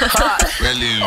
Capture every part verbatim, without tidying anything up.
Really?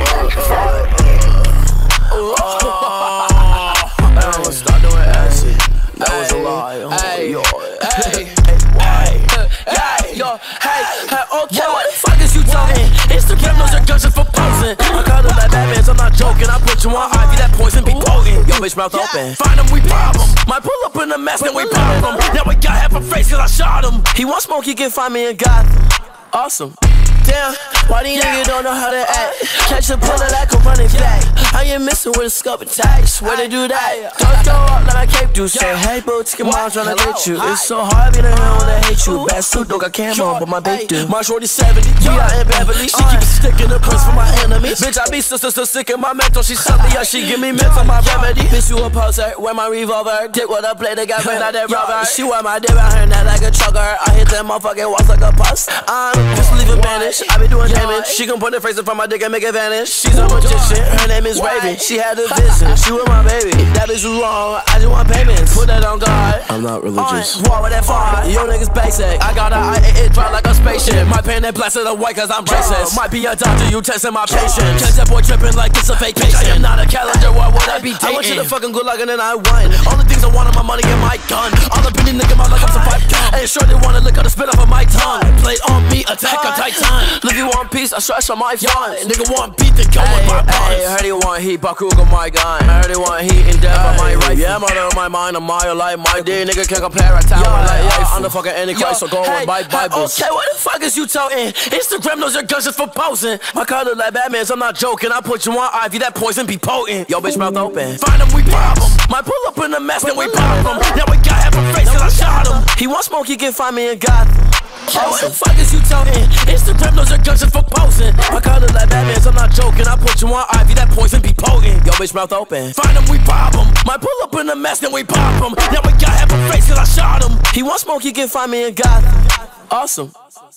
I'm gonna start doing acid. That was a lie. Hey, yo, hey, hey, hey, yo, hey, hey, okay. What the fuck is you talking? Instagram knows your guns just for posing. I call them like Batman, I'm not joking. I put you on Ivy, that poison be potent. Yo, bitch, mouth open. Find them, we problem. Might pull up in the mask, then we pop them. Now we got half a face, cause I shot him. He want smoke, he can find me in Gotham. Awesome. Damn, why these niggas don't know how to act? Catch a bullet like a running back. I ain't missing with a scup attacks. Where they do that? Don't go up like I cape do. Say, hey, boo, take your mom tryna get you. It's so hard being around when they hate you. Bad suit, don't got cam on, but my babe do. My shorty seventy, we out in Beverly. She keep sticking the prints for my enemies. Bitch, I be so, so, so sick in my mental. She suck me up, she give me mental, my remedy. Bitch, you a poser, wear my revolver. Dick with a play, they got ran out that rubber. She wear my dick out her neck like a trucker. I hit that motherfucking walls like a bus. I'm just leaving Spanish. I be doing damage. She gon' put her face in front of my dick and make it vanish. She's a magician, her name is Raven. She had a vision, she was my baby. That bitch was wrong, I just want payments. Put that on God. I'm not religious. War with that fire, yo niggas basic. I got a I it drop like a spaceship. My pen and blasted the white cause I'm racist. Might be a doctor, you testing my patience. Catch that boy tripping like it's a fake patient. I am not a calendar, why would I be dating? I want you to fucking good luck and then I won. All the things I want are my money and my gun. All up in these niggas mouth like I'm some five gun. Ain't sure they wanna lick out the spit off of my tongue. Play on me, attack a titan. Live you one piece, I stretch on my funds. Nigga want beat to go with my guns. I heard he want heat, Bakuga my gun. I heard he want heat in depth on my rifle. Yeah, I'm out of my mind, I'm my life. My D nigga can't compare right tower like life. I'm the fucking Antichrist, so go with my Bibles. Okay, what the fuck is you talking? Instagram knows your guns just for posing. My car look like Batman, I'm not joking. I put you on Ivy, that poison be potent. Yo, bitch, mouth open. Find them, we problem. Might pull up in the mask, then we pop them. Now we got half a face, cause I shot him. He want smoke, he can find me in Gotham. Yo, what the fuck is you talking? Instagram knows your guns just for posing. My car look like Batman, I'm not joking. I put you on Ivy, that poison be potent. Yo, bitch, mouth open. Find them, we problem. Might pull up in the mask, then we pop them. Now we got half a face, cause I shot him. He want smoke, he can find me in Gotham. Awesome.